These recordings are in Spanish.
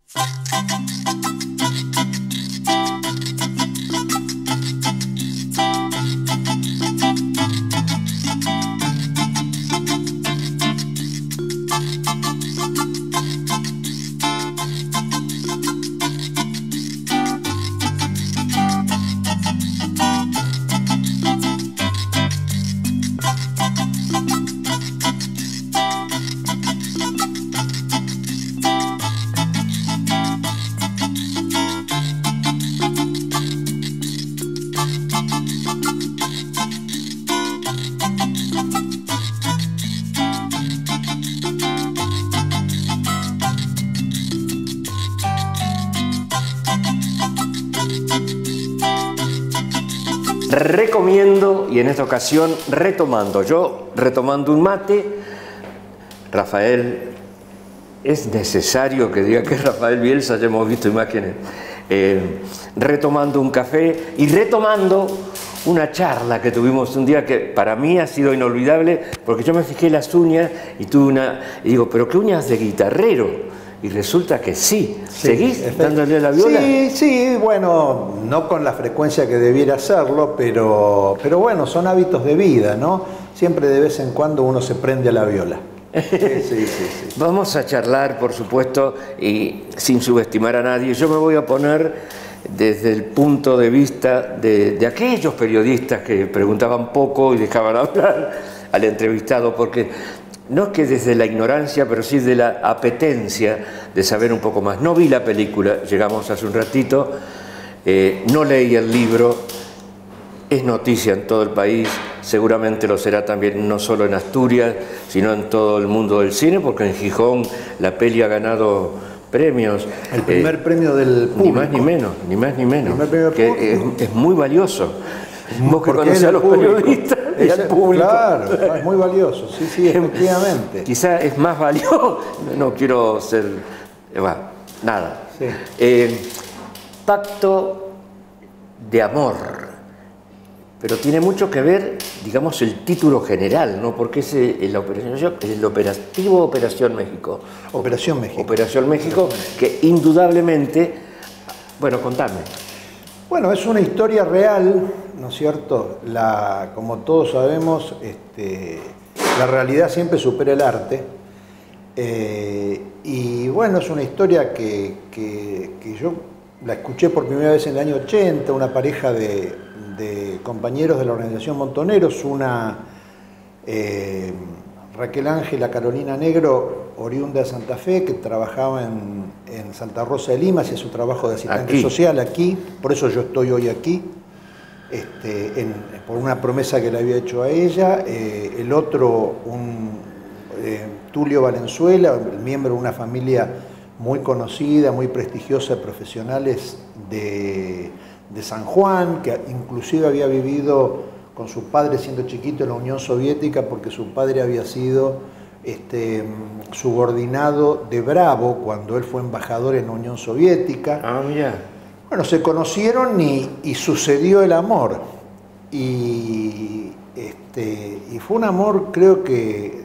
Recomiendo, y en esta ocasión retomando un mate. Rafael, es necesario que diga que es Rafael Bielsa, ya hemos visto imágenes, retomando un café y retomando una charla que tuvimos un día que para mí ha sido inolvidable, porque yo me fijé las uñas y y digo, pero qué uñas de guitarrero. Y resulta que sí. ¿Seguís dándole a la viola? Sí, bueno, no con la frecuencia que debiera hacerlo, pero bueno, son hábitos de vida, ¿no? Siempre de vez en cuando uno se prende a la viola. Sí. Vamos a charlar, por supuesto, y sin subestimar a nadie. Yo me voy a poner desde el punto de vista de aquellos periodistas que preguntaban poco y dejaban hablar al entrevistado, porque no es que desde la ignorancia, pero sí de la apetencia de saber un poco más. No vi la película, llegamos hace un ratito, no leí el libro, es noticia en todo el país, seguramente lo será también no solo en Asturias, sino en todo el mundo del cine, porque en Gijón la peli ha ganado premios. El primer premio del público. Ni más ni menos, ni más ni menos. Que es muy valioso. Vos que conocés a los periodistas y al público. Claro, es muy valioso, sí, efectivamente. Quizá es más valioso, no quiero ser... nada. Sí. Pacto de amor. Pero tiene mucho que ver, digamos, el título general, ¿no? Porque es el operativo Operación México. Operación México. Operación México, que indudablemente... Bueno, contame. Bueno, es una historia real, ¿no es cierto? Como todos sabemos, la realidad siempre supera el arte. Y bueno, es una historia que yo la escuché por primera vez en el año 80, una pareja de compañeros de la organización Montoneros, una Raquel Ángela Carolina Negro, oriunda de Santa Fe, que trabajaba en Santa Rosa de Lima, hacía su trabajo de asistente social aquí, por eso yo estoy hoy aquí, por una promesa que le había hecho a ella. El otro, Tulio Valenzuela, miembro de una familia muy conocida, muy prestigiosa de profesionales de San Juan, que inclusive había vivido con su padre siendo chiquito en la Unión Soviética, porque su padre había sido subordinado de Bravo cuando él fue embajador en la Unión Soviética. Ah, mira. Bueno, se conocieron y sucedió el amor. Y fue un amor, creo que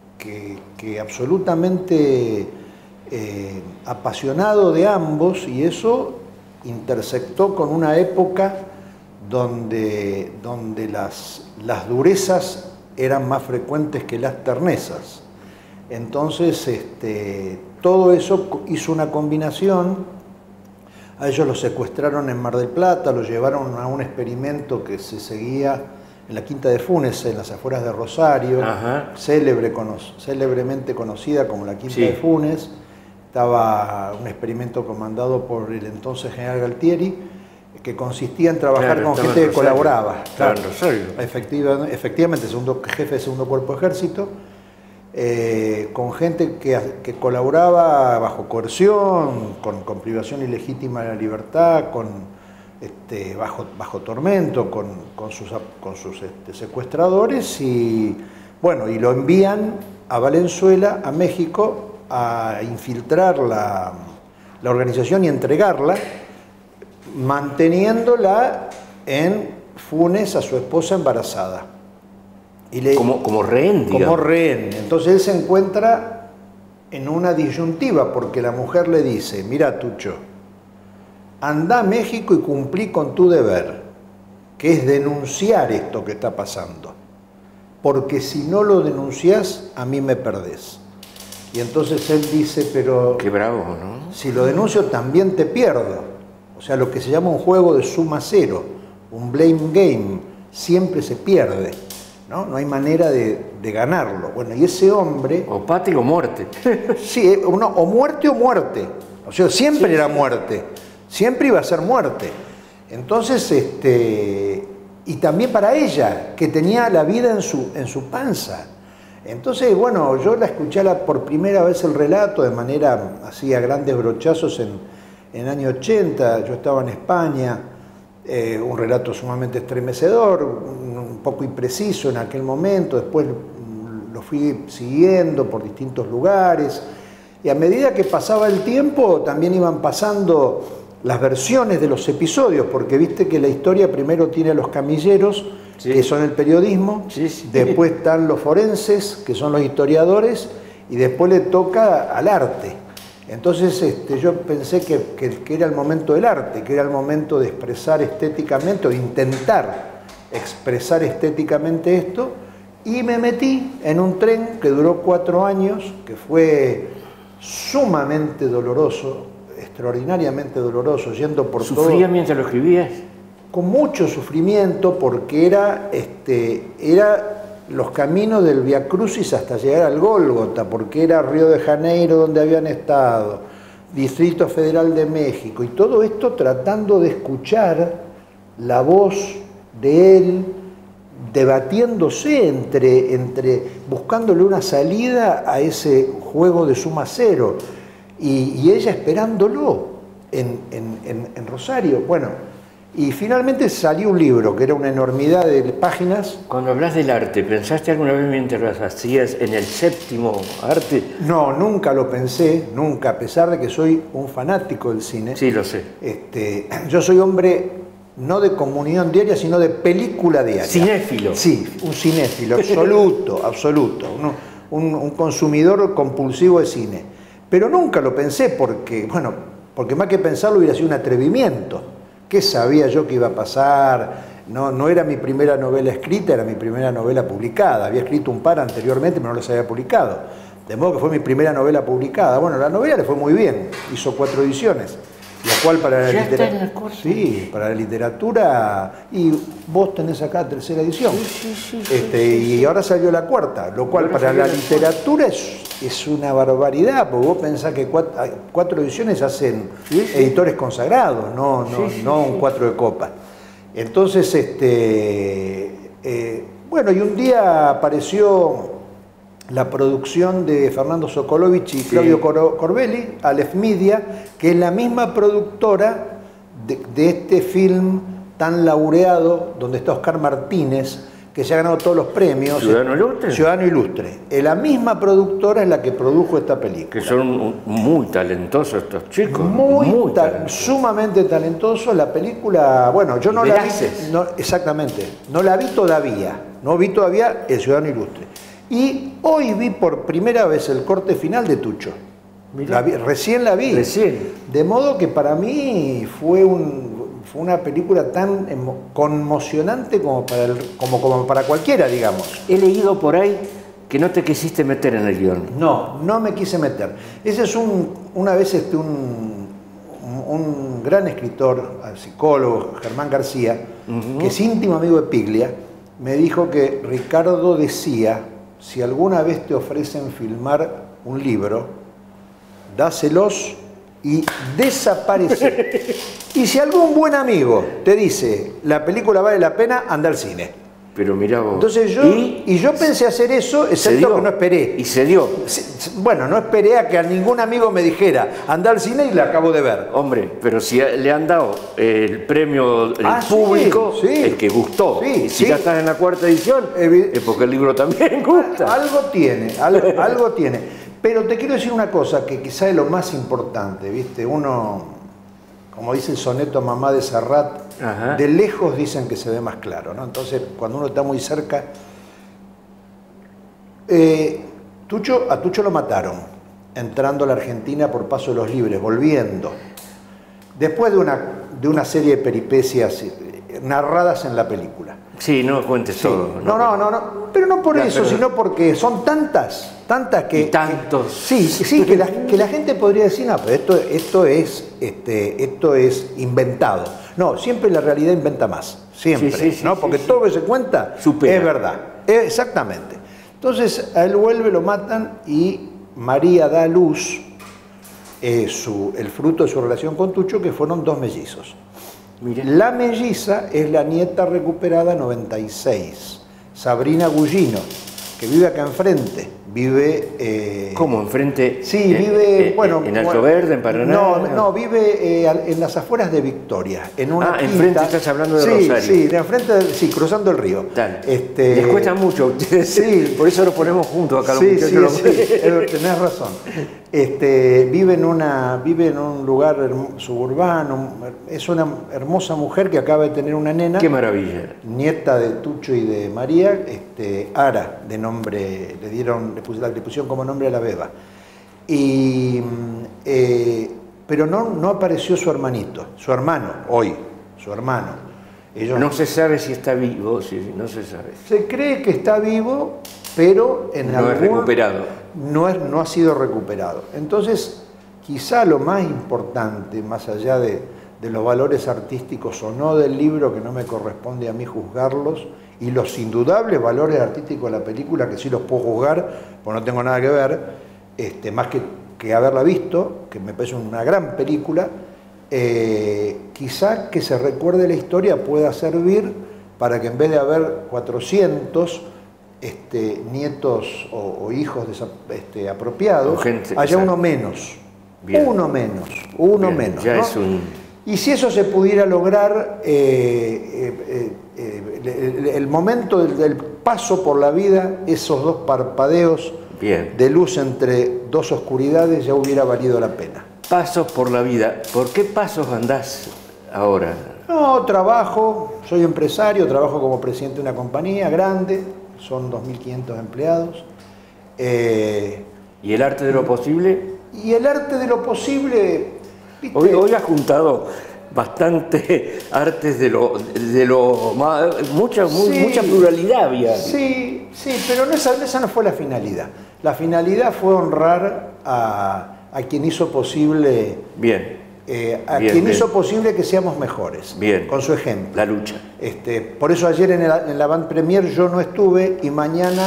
absolutamente apasionado de ambos, y eso intersectó con una época donde las durezas eran más frecuentes que las ternezas. Entonces, todo eso hizo una combinación. A ellos los secuestraron en Mar del Plata, los llevaron a un experimento que se seguía en la Quinta de Funes, en las afueras de Rosario, célebremente conocida como la Quinta de Funes. Estaba un experimento comandado por el entonces general Galtieri, que consistía en trabajar con gente que colaboraba. Efectivamente, jefe de segundo cuerpo de ejército, con gente que colaboraba bajo coerción, con privación ilegítima de la libertad, bajo tormento, con sus secuestradores, y bueno, y lo envían a Valenzuela, a México, a infiltrar la organización y entregarla, manteniéndola en Funes a su esposa embarazada. Como rehén, digamos. Como rehén. Entonces él se encuentra en una disyuntiva, porque la mujer le dice, mira Tucho, anda a México y cumplí con tu deber, que es denunciar esto que está pasando, porque si no lo denunciás, a mí me perdés. Y entonces él dice, pero... Qué bravo, ¿no? Si lo denuncio también te pierdo. O sea, lo que se llama un juego de suma cero, un blame game, siempre se pierde, ¿no? No hay manera de ganarlo. Bueno, y ese hombre... O patria o muerte. Sí, o muerte o muerte. O sea, siempre era muerte. Siempre iba a ser muerte. Entonces, y también para ella, que tenía la vida en su panza. Entonces, bueno, yo la escuché por primera vez el relato de manera así a grandes brochazos en el año 80. Yo estaba en España, un relato sumamente estremecedor, un poco impreciso en aquel momento. Después lo fui siguiendo por distintos lugares. Y a medida que pasaba el tiempo, también iban pasando las versiones de los episodios, porque viste que la historia primero tiene a los camilleros, sí, que son el periodismo, sí, sí, después están los forenses, que son los historiadores, y después le toca al arte. Entonces yo pensé que era el momento del arte, que era el momento de expresar estéticamente, o de intentar expresar estéticamente esto, y me metí en un tren que duró 4 años, que fue sumamente doloroso, extraordinariamente doloroso, yendo por todo. ¿Sufría mientras lo escribías? Con mucho sufrimiento, porque era los caminos del Via Crucis hasta llegar al Gólgota, porque era Río de Janeiro donde habían estado, Distrito Federal de México, y todo esto tratando de escuchar la voz de él, debatiéndose buscándole una salida a ese juego de suma cero, y ella esperándolo en Rosario. Bueno, y finalmente salió un libro que era una enormidad de páginas. Cuando hablas del arte, ¿pensaste alguna vez mientras las hacías en el séptimo arte? No, nunca lo pensé, nunca, a pesar de que soy un fanático del cine. Sí, lo sé. Yo soy hombre no de comunión diaria, sino de película diaria. ¿Cinéfilo? Sí, un cinéfilo, absoluto, absoluto. Un consumidor compulsivo de cine. Pero nunca lo pensé porque más que pensarlo hubiera sido un atrevimiento. ¿Qué sabía yo que iba a pasar? No era mi primera novela escrita, era mi primera novela publicada. Había escrito un par anteriormente, pero no las había publicado. De modo que fue mi primera novela publicada. Bueno, la novela le fue muy bien, hizo 4 ediciones. Lo cual para la literatura... Sí, para la literatura... Y vos tenés acá 3ª edición. Sí. Y ahora salió la 4ª, lo cual para la literatura es una barbaridad, porque vos pensás que 4 ediciones hacen editores consagrados, no un 4 de copa. Entonces, bueno, y un día apareció la producción de Fernando Sokolovich y Claudio Corbelli, Aleph Media, que es la misma productora de este film tan laureado, donde está Oscar Martínez, que se ha ganado todos los premios. ¿Ciudadano Ilustre? Ciudadano Ilustre. La misma productora es la que produjo esta película. Que son muy talentosos estos chicos. Muy sumamente talentosos. La película, bueno, yo no la vi. Exactamente. No la vi todavía. No vi todavía El Ciudadano Ilustre. Y hoy vi por primera vez el corte final de Tucho. Recién la vi. Recién. De modo que para mí fue una película tan conmocionante como para cualquiera, digamos. He leído por ahí que no te quisiste meter en el guión. No me quise meter. Ese es una vez un gran escritor, psicólogo, Germán García, que es íntimo amigo de Piglia, me dijo que Ricardo decía: si alguna vez te ofrecen filmar un libro, dáselos y desaparece. Y si algún buen amigo te dice, la película vale la pena, anda al cine. Pero mirá vos. Entonces yo pensé hacer eso, excepto que no esperé. Y se dio. Bueno, no esperé a que a ningún amigo me dijera, anda al cine, y la acabo de ver. Hombre, pero si le han dado el premio público, el que gustó. Y si ya estás en la 4ª edición, es porque el libro también gusta. Algo tiene. Pero te quiero decir una cosa que quizá es lo más importante, ¿viste? Uno, como dice el soneto Mamá de Serrat, de lejos dicen que se ve más claro, ¿no? Entonces, cuando uno está muy cerca... a Tucho lo mataron. entrando a la Argentina por Paso de los Libres, volviendo. Después de una serie de peripecias narradas en la película. Sí, no cuentes todo. No, pero no por eso, sino porque son tantas que... Y tantos. Sí, que la gente podría decir, no, pero esto es inventado. No, siempre la realidad inventa más, siempre, ¿no? Porque todo lo que se cuenta supera. Es verdad, exactamente. Entonces, a él vuelve, lo matan y María da a luz el fruto de su relación con Tucho, que fueron 2 mellizos. Mira. La melliza es la nieta recuperada 96, Sabrina Gullino, que vive acá enfrente. Vive... ¿Cómo? ¿Enfrente? Sí, vive... ¿En Alto Verde, en Paraná? No, vive en las afueras de Victoria, en una quinta. Enfrente estás hablando de Rosario. Sí, enfrente, cruzando el río. Les cuesta mucho a ustedes, sí, por eso lo ponemos juntos acá. Sí, tenés razón. Vive en un lugar suburbano, es una hermosa mujer que acaba de tener una nena. ¡Qué maravilla! Nieta de Tucho y de María, Ara, de nombre, le pusieron como nombre a la beba. Pero no apareció su hermanito, su hermano. No se sabe si está vivo, no se sabe. Se cree que está vivo, pero no es recuperado. No ha sido recuperado. Entonces, quizá lo más importante, más allá de los valores artísticos o no del libro, que no me corresponde a mí juzgarlos, y los indudables valores artísticos de la película, que sí los puedo juzgar, pues no tengo nada que ver, más que haberla visto, que me parece una gran película, quizá que se recuerde la historia pueda servir para que en vez de haber 400 nietos o hijos apropiados, haya uno menos. Bien. Uno menos. Ya, ¿no? Es y si eso se pudiera lograr, el momento del paso por la vida, esos 2 parpadeos de luz entre 2 oscuridades, ya hubiera valido la pena. Pasos por la vida. ¿Por qué pasos andás ahora? No, soy empresario, trabajo como presidente de una compañía grande, son 2.500 empleados. ¿Y el arte de lo posible? Y el arte de lo posible... Hoy has juntado bastante artes mucha pluralidad había. Sí, pero esa no fue la finalidad. La finalidad fue honrar a quien hizo posible... hizo posible que seamos mejores. Con su ejemplo. La lucha. Por eso ayer en la Avant Premier yo no estuve y mañana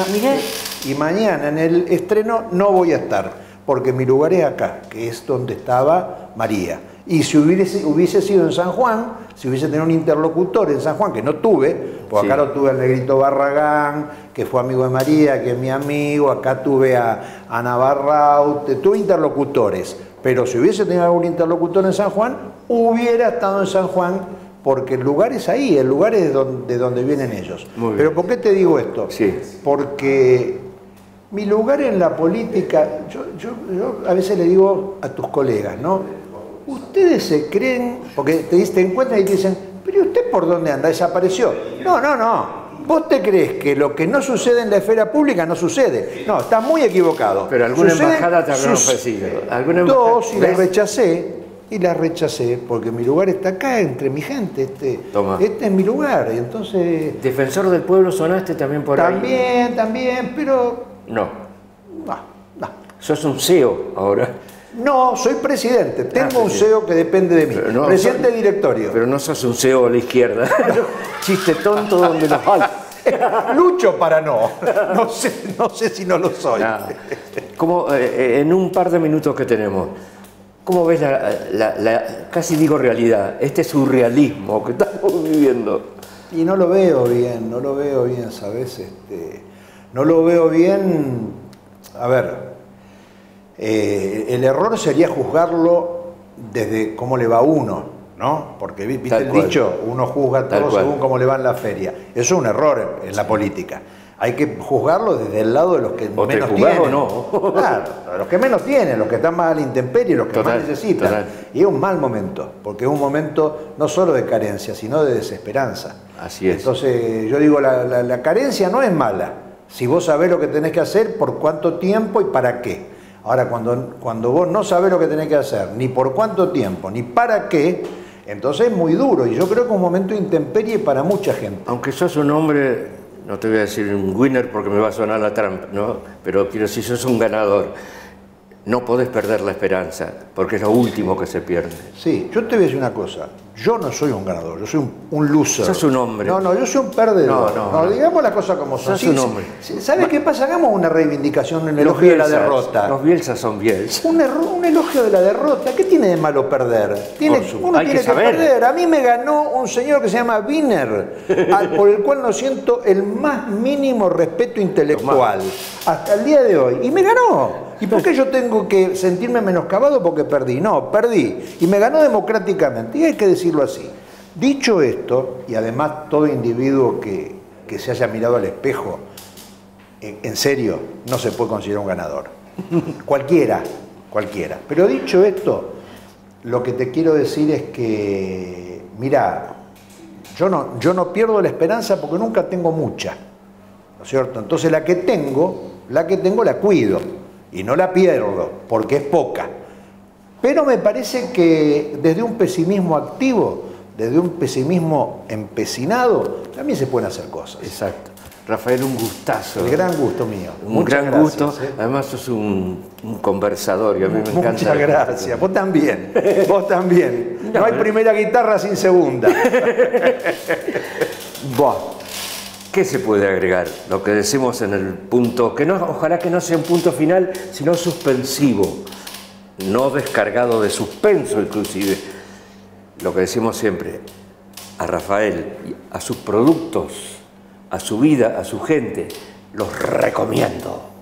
en el estreno no voy a estar. Porque mi lugar es acá, que es donde estaba María. Y si hubiese sido en San Juan, si hubiese tenido un interlocutor en San Juan, que no tuve, pues acá lo tuve al Negrito Barragán, que fue amigo de María, que es mi amigo, acá tuve a Navarraute, tuve interlocutores. Pero si hubiese tenido algún interlocutor en San Juan, hubiera estado en San Juan, porque el lugar es ahí, el lugar es de donde vienen ellos. Pero ¿por qué te digo esto? Porque... mi lugar en la política, yo a veces le digo a tus colegas, ¿no? Ustedes se creen, porque te encuentran y te dicen, pero ¿usted por dónde anda? ¿Desapareció? No. Vos te crees que lo que no sucede en la esfera pública no sucede. No, estás muy equivocado. Pero alguna embajada te habrán ofrecido. Dos, y las rechacé, porque mi lugar está acá, entre mi gente. Este es mi lugar, y entonces... ¿Defensor del pueblo sonaste también por ahí? También, pero... No. ¿Sos un CEO ahora? No, soy presidente. Tengo un CEO que depende de mí. Presidente de directorio. Pero no sos un CEO a la izquierda. Chiste tonto donde los hay. Lucho para no. No sé si no lo soy. Como en un par de minutos que tenemos, ¿cómo ves casi digo realidad, este surrealismo que estamos viviendo? Y no lo veo bien, ¿sabes? No lo veo bien. A ver, el error sería juzgarlo desde cómo le va a uno, ¿no? Porque viste el dicho, uno juzga todo según cómo le va en la feria. Eso es un error en la política. Hay que juzgarlo desde el lado de los que menos tienen. O no. Claro, los que menos tienen, los que están más a la intemperie, los que más necesitan. Y es un mal momento, porque es un momento no solo de carencia, sino de desesperanza. Así es. Entonces, yo digo, la carencia no es mala, si vos sabés lo que tenés que hacer, por cuánto tiempo y para qué. Ahora, cuando vos no sabés lo que tenés que hacer, ni por cuánto tiempo, ni para qué, entonces es muy duro. Y yo creo que es un momento de intemperie para mucha gente. Aunque sos un hombre, no te voy a decir un winner porque me va a sonar la Trump, ¿no? Pero quiero decir, sos un ganador. No podés perder la esperanza, porque es lo último que se pierde. Sí, yo te voy a decir una cosa. Yo no soy un ganador, yo soy un loser. Sos un hombre. No, yo soy un perdedor. No, digamos las cosas como son. Sos un hombre. ¿Sabes qué pasa? Hagamos una reivindicación, un elogio de la derrota. Los Bielsas son Bielsas. Un elogio de la derrota. ¿Qué tiene de malo perder? Uno tiene que perder. A mí me ganó un señor que se llama Wiener, por el cual no siento el más mínimo respeto intelectual hasta el día de hoy. Y me ganó. ¿Y por qué yo tengo que sentirme menoscabado porque perdí? No, perdí. Y me ganó democráticamente. Y hay que decirlo así. Dicho esto, y además todo individuo que se haya mirado al espejo, en serio, no se puede considerar un ganador. Cualquiera. Pero dicho esto, lo que te quiero decir es que, mira, yo no pierdo la esperanza porque nunca tengo mucha, ¿no es cierto? Entonces la que tengo la cuido y no la pierdo porque es poca. Pero me parece que desde un pesimismo activo, desde un pesimismo empecinado, también se pueden hacer cosas. Exacto. Rafael, un gustazo. El gran gusto mío. Un gran gusto. Además sos un conversador y a mí me encanta. Muchas gracias. Vos también. Vos también. No hay primera guitarra sin segunda. Buah. ¿Qué se puede agregar? Lo que decimos en el punto, que no, ojalá que no sea un punto final, sino suspensivo, no descargado de suspenso inclusive. Lo que decimos siempre, a Rafael, a sus productos, a su vida, a su gente, los recomiendo.